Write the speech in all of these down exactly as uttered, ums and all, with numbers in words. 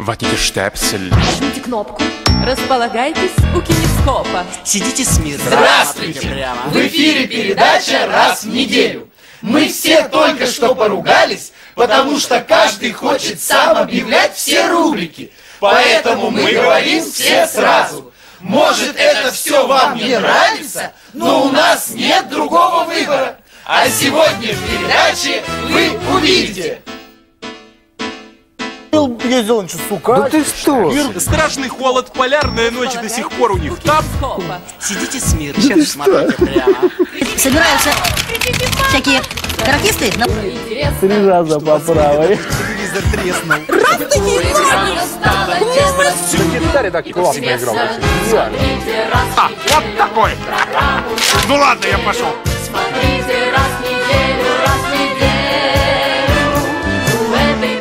Ватите штепсель. Жмите кнопку. Располагайтесь у кинескопа. Сидите смирно. Здравствуйте! В эфире передача «Раз в неделю». Мы все только что поругались, потому что каждый хочет сам объявлять все рубрики. Поэтому мы говорим все сразу. Может, это все вам не нравится, но у нас нет другого выбора. А сегодня в передаче вы увидите. Ездил он, что, сука? Да ты что? Страшный холод, полярная ночь до сих пор у них там. Сидите смирно. Сейчас смотрите прямо. Собираются всякие каратисты. Три раза по правой. Телевизор треснул. Раз такие Гитаре так классно играл. А, вот такой. Ну ладно, я пошел. Смотрите раз в неделю, раз в неделю в этой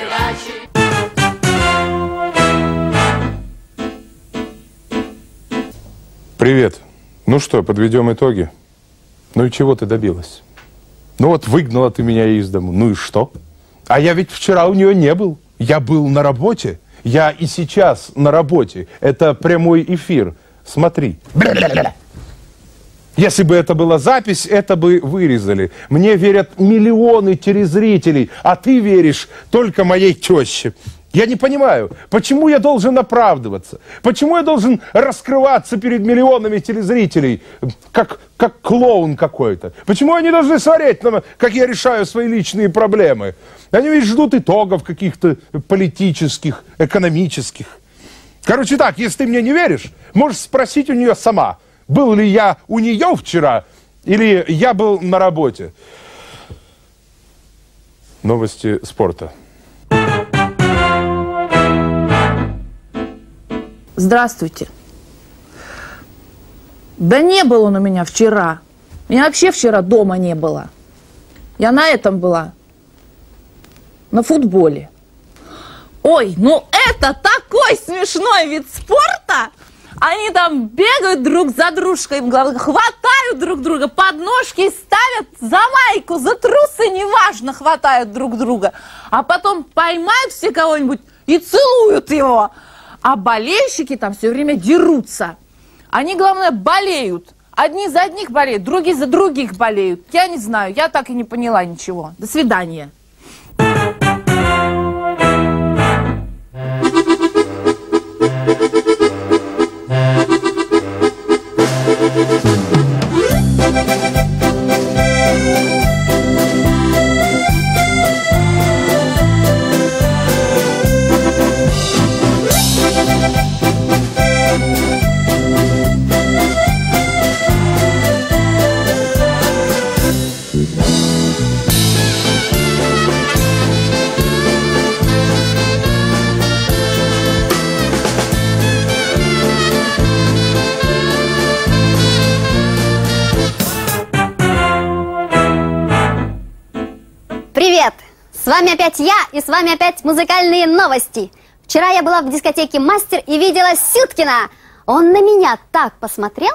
передаче. Привет. Ну что, подведем итоги? Ну и чего ты добилась? Ну вот выгнала ты меня из дому. Ну и что? А я ведь вчера у нее не был. Я был на работе. Я и сейчас на работе. Это прямой эфир. Смотри. Если бы это была запись, это бы вырезали. Мне верят миллионы телезрителей, а ты веришь только моей теще. Я не понимаю, почему я должен оправдываться? Почему я должен раскрываться перед миллионами телезрителей, как, как клоун какой-то? Почему они должны смотреть, на, как я решаю свои личные проблемы? Они ведь ждут итогов каких-то политических, экономических. Короче так, если ты мне не веришь, можешь спросить у нее сама, был ли я у нее вчера или я был на работе. Новости спорта. Здравствуйте. Да не был он у меня вчера. Меня вообще вчера дома не было. Я на этом была. На футболе. Ой, ну это такой смешной вид спорта. Они там бегают друг за дружкой, хватают друг друга, подножки ставят за майку, за трусы, неважно, хватают друг друга. А потом поймают все кого-нибудь и целуют его. А болельщики там все время дерутся. Они, главное, болеют. Одни за одних болеют, другие за других болеют. Я не знаю, я так и не поняла ничего. До свидания. Привет! С вами опять я и с вами опять музыкальные новости. Вчера я была в дискотеке «Мастер» и видела Сюткина. Он на меня так посмотрел.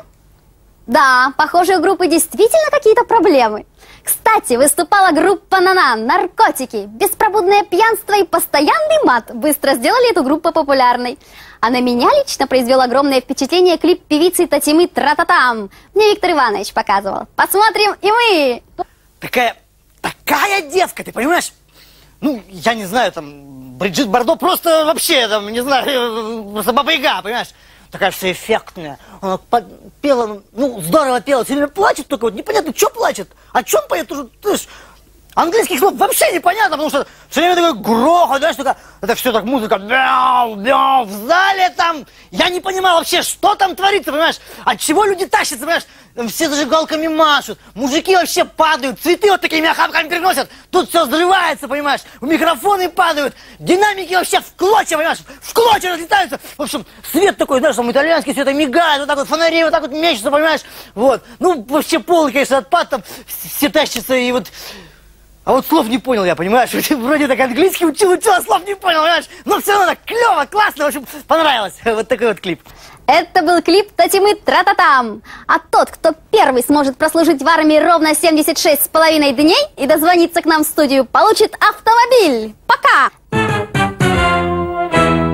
Да, похоже, у группы действительно какие-то проблемы. Кстати, выступала группа «Нана», «Наркотики», «Беспробудное пьянство» и «Постоянный мат» быстро сделали эту группу популярной. А на меня лично произвел огромное впечатление клип певицы Татьмы «Тра-та-там». Мне Виктор Иванович показывал. Посмотрим и мы! Такая, такая девка, ты понимаешь? Ну, я не знаю, там, Бриджит Бардо просто вообще, там, не знаю, просто баба-яга, понимаешь? Такая вся эффектная. Она пела, ну, здорово пела, все время плачет только, вот непонятно, что плачет, о чем поет, уже, ты знаешь, английских слов вообще непонятно, потому что все время такой грохот, знаешь, только, это все так музыка, бяу, бяу, в зале там, я не понимаю вообще, что там творится, понимаешь, от чего люди тащатся, понимаешь, все зажигалками машут, мужики вообще падают, цветы вот такими охапками переносят, тут все взрывается, понимаешь, микрофоны падают, динамики вообще в клочья, понимаешь, в клочья разлетаются, в общем, свет такой, знаешь, там итальянский свет мигает, вот так вот фонари вот так вот мечутся, понимаешь, вот, ну, вообще полный, конечно, отпад, там, все тащатся и вот... А вот слов не понял я, понимаешь? Вроде так английский учил, учил, а слов не понял, понимаешь? Но все равно так клево, классно, в общем, понравилось. Вот такой вот клип. Это был клип Татьмы «Тра-та-там». А тот, кто первый сможет прослужить в армии ровно семьдесят шесть с половиной дней и дозвониться к нам в студию, получит автомобиль. Пока!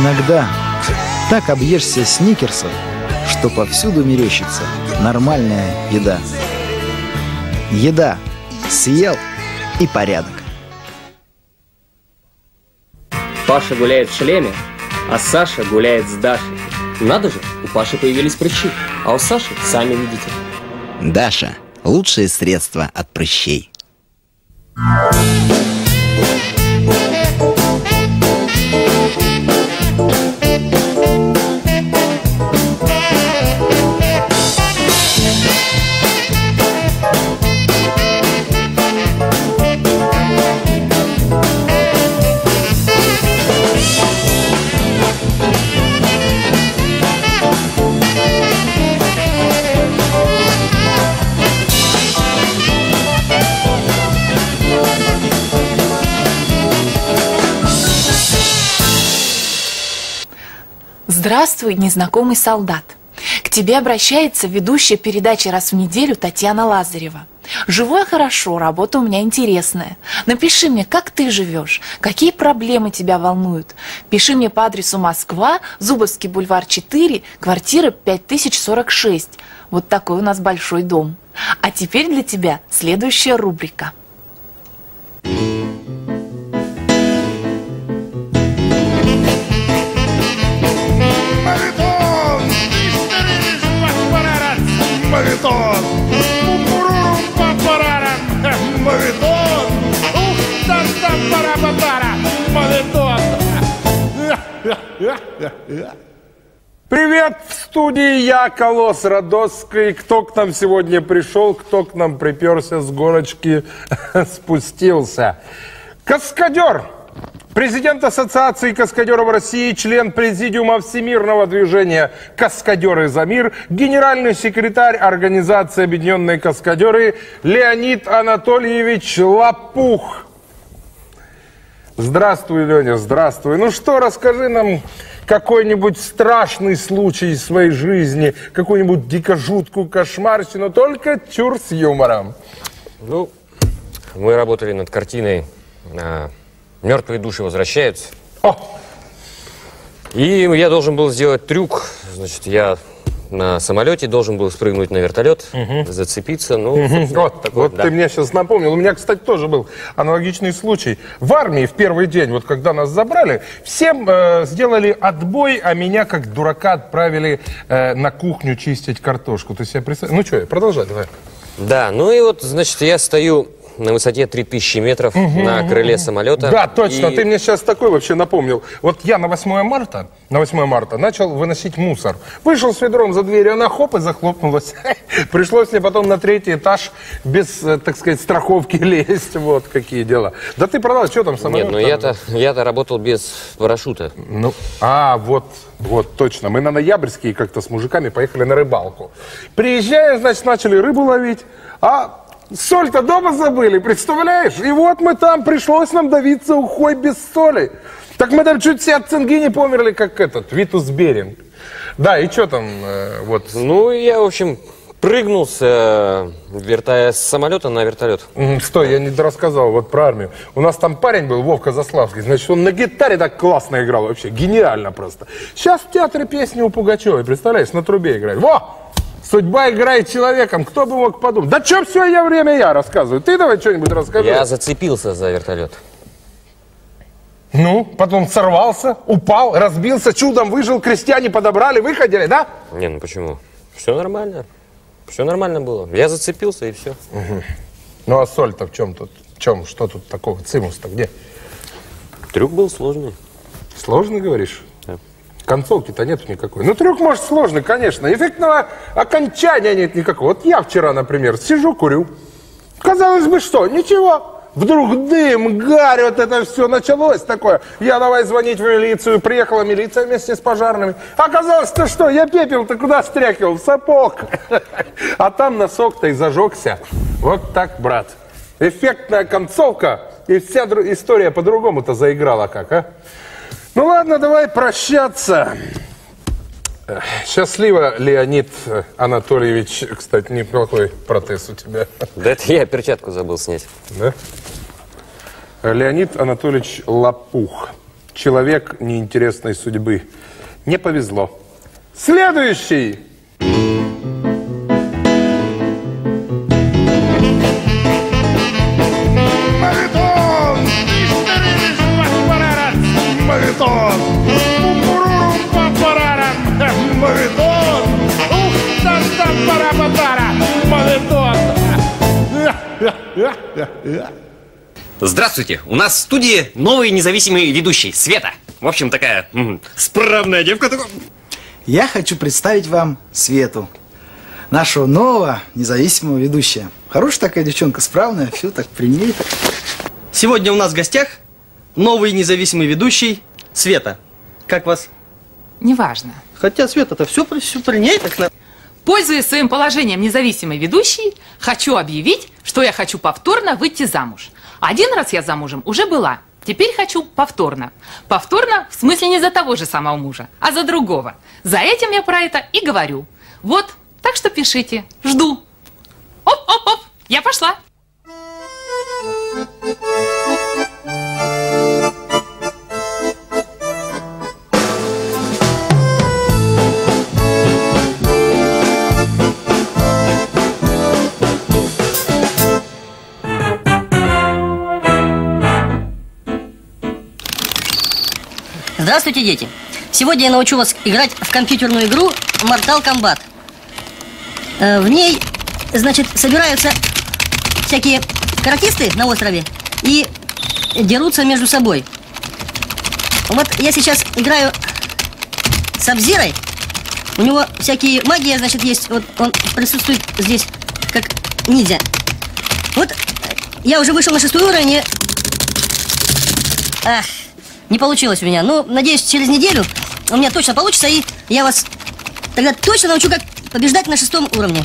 Иногда так объешься сникерсов, что повсюду мерещится нормальная еда. Еда. Съел и порядок. Паша гуляет в шлеме, а Саша гуляет с Дашей. Надо же, у Паши появились прыщи, а у Саши, сами видите. Даша – лучшее средство от прыщей. Здравствуй, незнакомый солдат. К тебе обращается ведущая передачи раз в неделю Татьяна Лазарева. Живу я хорошо, работа у меня интересная. Напиши мне, как ты живешь, какие проблемы тебя волнуют. Пиши мне по адресу Москва, Зубовский бульвар четыре, квартира пять тысяч сорок шесть. Вот такой у нас большой дом. А теперь для тебя следующая рубрика. Мавитон! Пупурурум папарара! Мавитон! Ух, та-та-пара-папара! Мавитон! Привет, в студии я, Колосс Родосский. Кто к нам сегодня пришел, кто к нам приперся с горочки, спустился. Каскадер! Президент Ассоциации каскадеров России, член Президиума Всемирного движения «Каскадеры за мир», генеральный секретарь Организации Объединенные Каскадеры Леонид Анатольевич Лопух. Здравствуй, Леня, здравствуй. Ну что, расскажи нам какой-нибудь страшный случай из своей жизни, какую-нибудь дико жуткую кошмарщину, только чур с юмором. Ну, мы работали над картиной «Мертвые души возвращаются». О! И я должен был сделать трюк. Значит, я на самолете должен был спрыгнуть на вертолет, угу. зацепиться. Ну, угу. Вот, такой, вот да. Ты мне сейчас напомнил. У меня, кстати, тоже был аналогичный случай. В армии в первый день, вот когда нас забрали, всем э, сделали отбой, а меня как дурака отправили э, на кухню чистить картошку. Ты себе представляешь? Ну что, продолжай, давай. Да, ну и вот, значит, я стою на высоте три тысячи метров, угу, на крыле самолета. Да, точно, и... ты мне сейчас такой вообще напомнил. Вот я на восьмое марта, на восьмое марта начал выносить мусор. Вышел с ведром за дверь, она хоп и захлопнулась. Пришлось мне потом на третий этаж без, так сказать, страховки лезть. Вот какие дела. Да ты продал, что там самолет? Нет, ну я-то я-то работал без парашюта. Ну, а, вот, вот, точно. Мы на Ноябрьские как-то с мужиками поехали на рыбалку. Приезжаем, значит, начали рыбу ловить, а... соль-то дома забыли, представляешь? И вот мы там, пришлось нам давиться ухой без соли. Так мы там чуть все от цинги не померли, как этот, Витус Беринг. Да, и что там, э, вот? Ну, я, в общем, прыгнул с, э, верта... с самолета на вертолет. Mm, стой, я не рассказал вот про армию. У нас там парень был, Вовка Заславский, значит, он на гитаре так классно играл вообще, гениально просто. Сейчас в театре песни у Пугачевой, представляешь, на трубе играет. Во! Судьба играет человеком, кто бы мог подумать. Да что все я время я рассказываю? Ты давай что-нибудь расскажи. Я зацепился за вертолет. Ну, потом сорвался, упал, разбился, чудом выжил, крестьяне подобрали, выходили, да? Не, ну почему? Все нормально. Все нормально было. Я зацепился и все. Угу. Ну а соль-то в чем тут? В чем? Что тут такого? Цимус-то где? Трюк был сложный. Сложный, говоришь? Да. Концовки-то нету никакой. Ну, трюк, может, сложный, конечно. Эффектного окончания нет никакого. Вот я вчера, например, сижу, курю. Казалось бы, что? Ничего. Вдруг дым, гарь, вот это все началось такое. Я давай звонить в милицию. Приехала милиция вместе с пожарными. Оказалось-то что? Я пепел-то куда стряхивал? В сапог. А там носок-то и зажегся. Вот так, брат. Эффектная концовка. И вся история по-другому-то заиграла как, а? Ну ладно, давай прощаться. Счастливо, Леонид Анатольевич. Кстати, неплохой протез у тебя. Да это я перчатку забыл снять. Да? Леонид Анатольевич Лопух. человек неинтересной судьбы. Не повезло. Следующий! Мавитон! Мавитон! Мавитон! Ух, та-та-пара-пара! Мавитон! Здравствуйте, у нас в студии новый независимый ведущий, Света. В общем, такая м, справная девка. Я хочу представить вам Свету, нашего нового независимого ведущего. Хорошая такая девчонка, справная, все так при ней. Сегодня у нас в гостях новый независимый ведущий Света. Как вас? Неважно. Хотя Света-то все, все при ней так на... Пользуясь своим положением независимой ведущей, хочу объявить, что я хочу повторно выйти замуж. Один раз я замужем уже была. Теперь хочу повторно. Повторно в смысле не за того же самого мужа, а за другого. За этим я про это и говорю. Вот, так что пишите. Жду. Оп-оп-оп, я пошла. Здравствуйте, дети! Сегодня я научу вас играть в компьютерную игру Mortal Kombat. Э, в ней, значит, собираются всякие каратисты на острове и дерутся между собой. Вот я сейчас играю с Абзирой. У него всякие магии, значит, есть. Вот он присутствует здесь как ниндзя. Вот я уже вышел на шестой уровень и... Ах, не получилось у меня. Но, надеюсь, через неделю у меня точно получится, и я вас тогда точно научу, как побеждать на шестом уровне.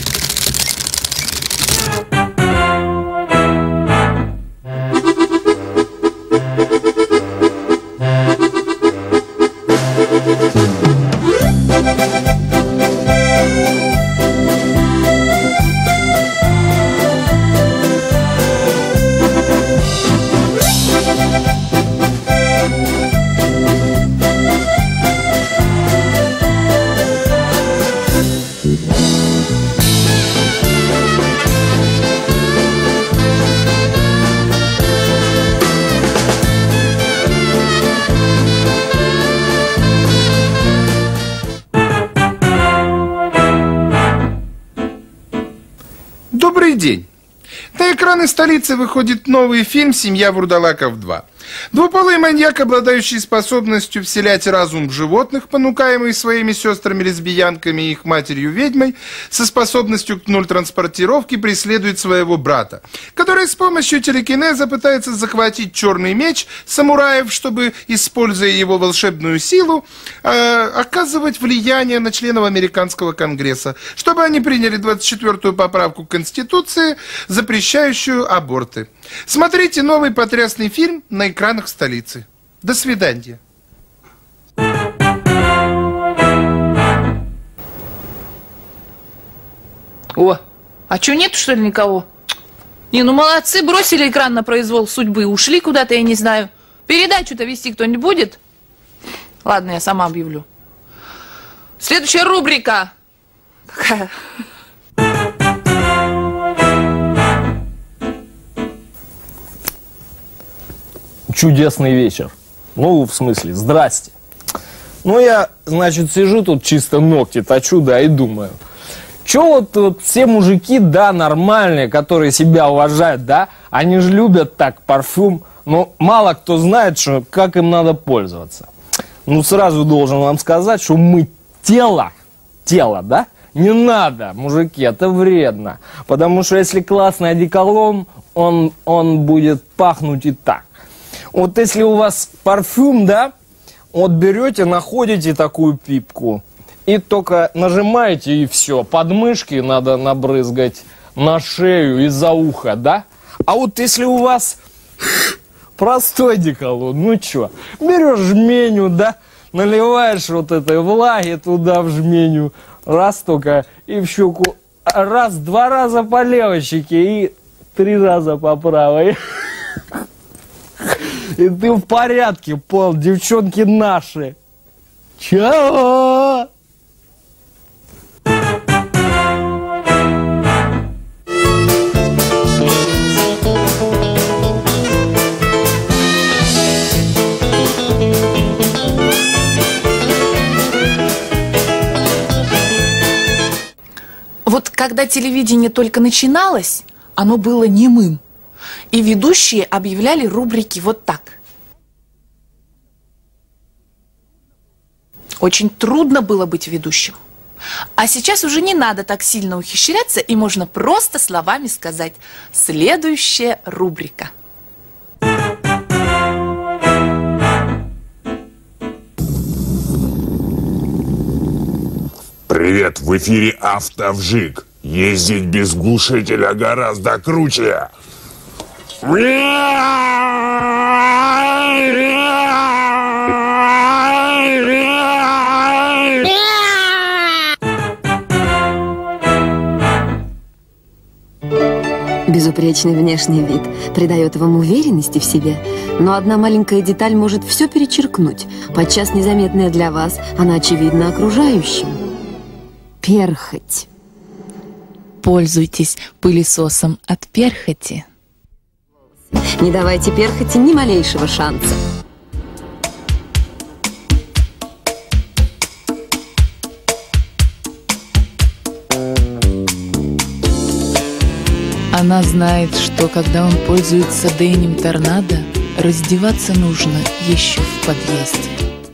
Добрый день. На экраны столицы выходит новый фильм «Семья Вурдалаков два». Двуполый маньяк, обладающий способностью вселять разум в животных, понукаемый своими сестрами-лесбиянками и их матерью-ведьмой, со способностью к нуль-транспортировке преследует своего брата, который с помощью телекинеза пытается захватить черный меч самураев, чтобы, используя его волшебную силу, э, оказывать влияние на членов американского конгресса, чтобы они приняли двадцать четвёртую поправку к Конституции, запрещающую аборты. Смотрите новый потрясный фильм на экранах столицы. До свидания. О, а что, нету, что ли, никого? Не, ну молодцы, бросили экран на произвол судьбы, ушли куда-то, я не знаю. Передачу-то вести кто-нибудь будет? Ладно, я сама объявлю. Следующая рубрика. Какая? Чудесный вечер. Ну, в смысле, здрасте. Ну, я, значит, сижу тут, чисто ногти точу, да, и думаю. Че вот, вот все мужики, да, нормальные, которые себя уважают, да, они же любят так парфюм, но мало кто знает, что, как им надо пользоваться. Ну, сразу должен вам сказать, что мыть тело, тело, да, не надо, мужики, это вредно. Потому что если классный одеколон, он, он будет пахнуть и так. Вот если у вас парфюм, да, вот берете, находите такую пипку и только нажимаете, и все. Подмышки надо набрызгать, на шею и за ухо, да. А вот если у вас простой одеколон, ну что, берешь жменю, да, наливаешь вот этой влаги туда в жменю, раз только и в щеку, раз, два раза по левой щеке и три раза по правой. И ты в порядке, Пол, девчонки наши. Чао! Вот когда телевидение только начиналось, оно было немым. И ведущие объявляли рубрики вот так. Очень трудно было быть ведущим. А сейчас уже не надо так сильно ухищряться, и можно просто словами сказать: следующая рубрика. Привет, в эфире Автовжиг. Ездить без глушителя гораздо круче. Безупречный внешний вид придает вам уверенности в себе, но одна маленькая деталь может все перечеркнуть. Подчас незаметная для вас, она очевидна окружающим. Перхоть. Пользуйтесь пылесосом от перхоти. Не давайте перхоти ни малейшего шанса. Она знает, что когда он пользуется Деним Торнадо, раздеваться нужно еще в подъезде.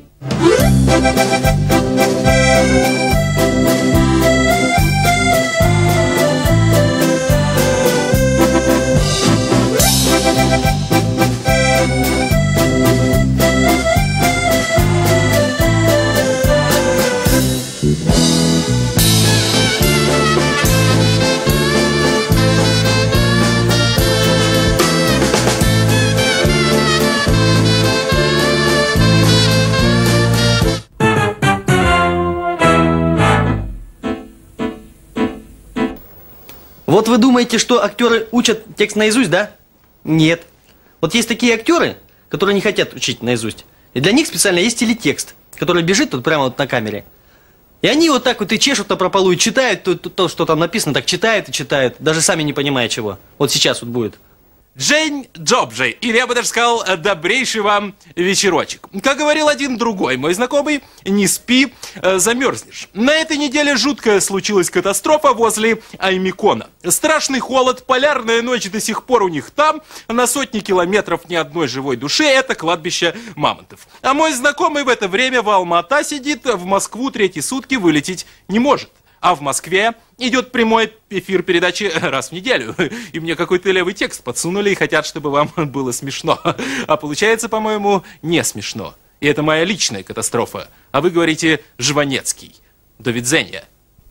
Вот вы думаете, что актеры учат текст наизусть, да? Нет. Вот есть такие актеры, которые не хотят учить наизусть. И для них специально есть телетекст, который бежит тут прямо вот на камере. И они вот так вот и чешут напропалу, и читают то, то, то, что там написано, так читают и читают, даже сами не понимая чего. Вот сейчас вот будет. Джейн Джобджей, или я бы даже сказал, добрейший вам вечерочек. Как говорил один другой мой знакомый, не спи, замерзнешь. На этой неделе жуткая случилась катастрофа возле Аймикона. Страшный холод, полярная ночь до сих пор у них там, на сотни километров ни одной живой души, это кладбище мамонтов. А мой знакомый в это время в Алма-Ата сидит, в Москву третьи сутки вылететь не может. А в Москве идет прямой эфир передачи раз в неделю. И мне какой-то левый текст подсунули и хотят, чтобы вам было смешно. А получается, по-моему, не смешно. И это моя личная катастрофа. А вы говорите Жванецкий. До видзения.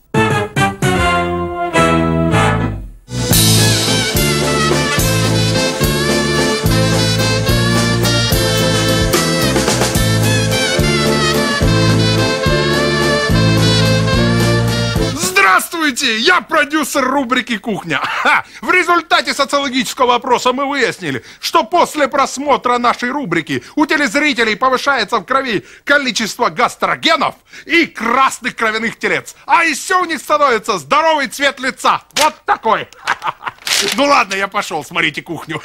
Здравствуйте, я продюсер рубрики «Кухня». Ха! В результате социологического опроса мы выяснили, что после просмотра нашей рубрики у телезрителей повышается в крови количество гастрогенов и красных кровяных телец. А еще у них становится здоровый цвет лица. Вот такой. Ну ладно, я пошел, смотрите «Кухню».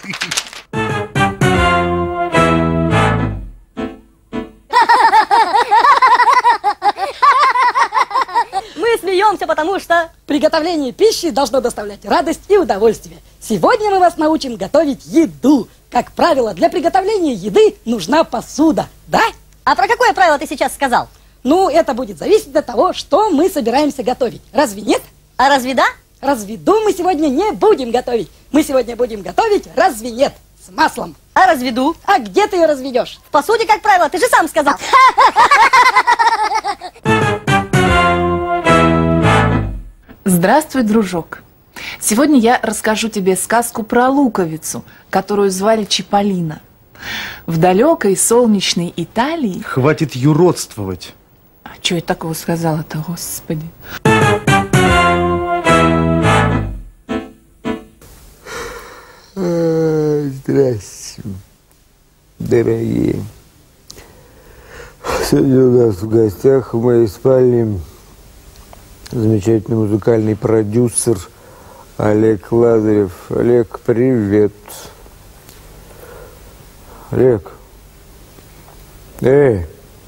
Мы смеемся, потому что приготовление пищи должно доставлять радость и удовольствие. Сегодня мы вас научим готовить еду. Как правило, для приготовления еды нужна посуда, да? А про какое правило ты сейчас сказал? Ну, это будет зависеть от того, что мы собираемся готовить. Разве нет? А разве да? Разведу мы сегодня не будем готовить. Мы сегодня будем готовить разве нет с маслом. А разведу? А где ты ее разведешь? В посуде, как правило, ты же сам сказал. Здравствуй, дружок. Сегодня я расскажу тебе сказку про луковицу, которую звали Чиполлино. В далекой солнечной Италии... Хватит юродствовать. А что я такого сказала-то, господи? Здрасте. дорогие. Сегодня у нас в гостях в моей спальне замечательный музыкальный продюсер Олег Лазарев. Олег, привет. Олег. Эй.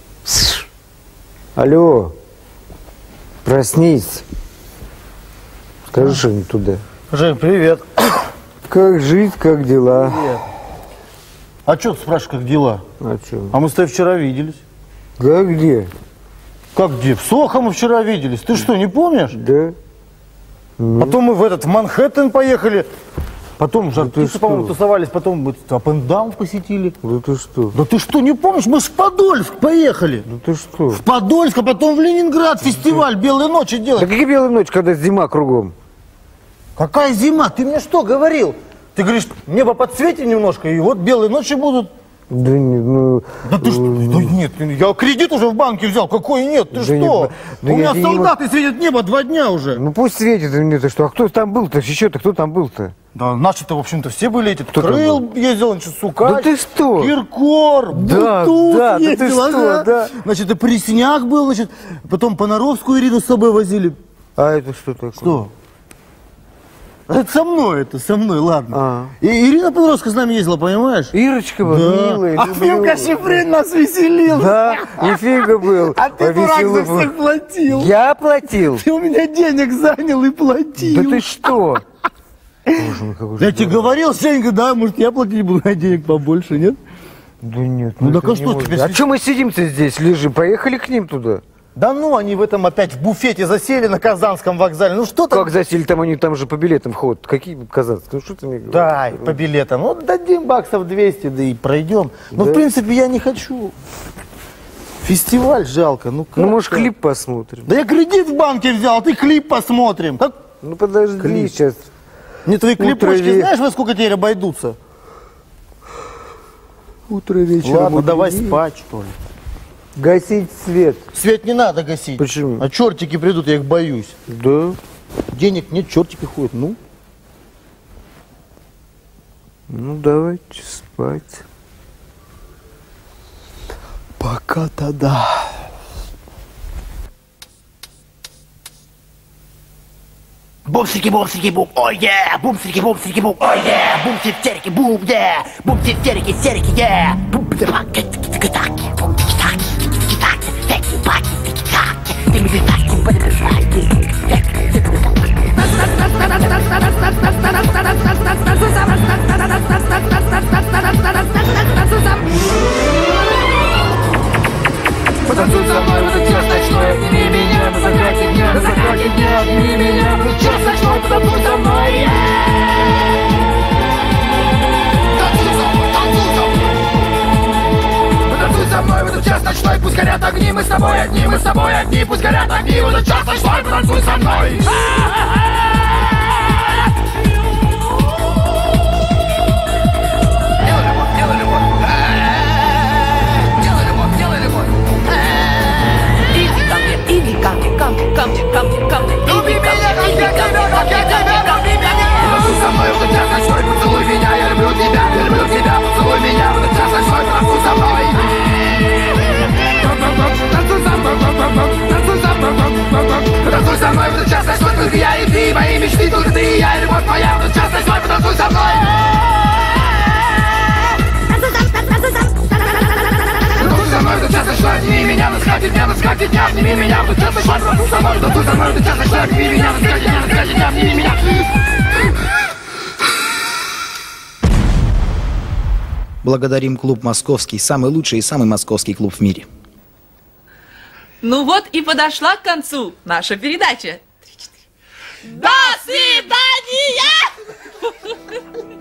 Алло. Проснись. Скажи что-нибудь туда. Жень, привет. Как жизнь, как дела? Привет. А что ты спрашиваешь, как дела? А что? А мы с тобой вчера виделись. Как где? Как где? В Сохо мы вчера виделись. Ты что, не помнишь? Да. Потом мы в этот, в Манхэттен поехали. Потом же артисты, по-моему, тусовались. Потом мы Up and Down посетили. Да ты что? Да ты что, не помнишь? Мы в Подольск поехали. Да ты что? В Подольск, а потом в Ленинград фестиваль «Белые ночи» делать. Да какие белые ночи, когда зима кругом? Какая зима? Ты мне что говорил? Ты говоришь, небо подсвети немножко, и вот белые ночи будут. Да нет, ну... Да ты что? Да нет, я кредит уже в банке взял. Какой нет? Ты Да что? нет, да У меня я солдаты не... светят небо два дня уже. Ну пусть светит, мне-то что? А кто там был-то? Еще-то кто там был-то? Да наши-то, в общем-то, все были эти. Кто Крыл ездил, значит, Сукач. Да ты что? Киркор, Да, Бутуз да, да ездил, ты что, ага. да. Значит, и Пресняк был, значит, потом Понаровскую Ирину с собой возили. А это что такое? Что? Это со мной, это со мной, ладно. А. И Ирина Понаровская с нами ездила, понимаешь? Ирочка была, да. милая. А Фимка Шифрин нас веселил. Да, нифига был. А ты, дурак, за всех платил. Я платил? Ты у меня денег занял и платил. Да ты что? Боже мой, какой я тебе говорил, Женька, да, может, я платить буду, а денег побольше, нет? Да нет. Ну, ну так а что теперь? А что мы сидим-то здесь, лежим? Поехали к ним туда? Да ну, они в этом опять в буфете засели на Казанском вокзале. Ну что там? Как засели? Там они там же по билетам вход. Какие казанские? Ну что ты мне говоришь? Дай, по билетам. Ну, дадим баксов двести, да и пройдем. Ну, Да? в принципе, я не хочу. Фестиваль жалко. Ну, как Ну, может, так? клип посмотрим? Да я кредит в банке взял, а ты клип посмотрим. Как? Ну, подожди Клип. сейчас. Мне твои Утро клипочки, ве- знаешь, во сколько теперь обойдутся? Утро вечером. Ладно, давай утреннее. спать, что ли. Гасить свет. Свет не надо гасить. Почему? А чертики придут, я их боюсь. Да? Денег нет, чертики ходят. Ну, Ну, давайте спать. пока-то да. Бум-сики-бум-сики-бум, ой е! Бум-сики-бум-сики-бум, ой е! Бум-сики-терики, бум, е! Бум-сики-терики, серики, е! Бум-тики-таки, тики-таки, бум-тики-таки, тики-таки, теки-баки, тики-таки, тики-таки, Потанцуй со мной в этот час ночной, обними меня на закате дня, на закате дня, обними меня в этот час ночной, потанцуй со мной, е! Танцуй со мной, танцуй со мной. Потанцуй со мной в этот час ночной, пусть горят огни, мы с тобой одни, мы с тобой одни, пусть горят огни, в этот час ночной, потанцуй со мной. Иди ко мне, ко мне, ко мне, ко мне, ко мне. Люби меня, как я тебя, как я тебя, люби меня. Потанцуй со мной в этот час ночной, поцелуй меня, я люблю тебя, я люблю тебя, поцелуй меня в этот час ночной, потанцуй со мной. Танцуй со мной, танцуй со мной, потанцуй со мной в этот час ночной, только я и ты, мои мечты, только ты и я, любовь моя в этот час ночной, потанцуй со мной. Танцуй со мной в этот час ночной, обними меня на скате дня, на скате дня, обними меня в этот час ночной, потанцуй со мной, танцуй со мной в этот час ночной, обними меня на скате дня, на скате дня, обними меня. Благодарим клуб «Московский», самый лучший и самый московский клуб в мире. Ну вот и подошла к концу наша передача. До свидания!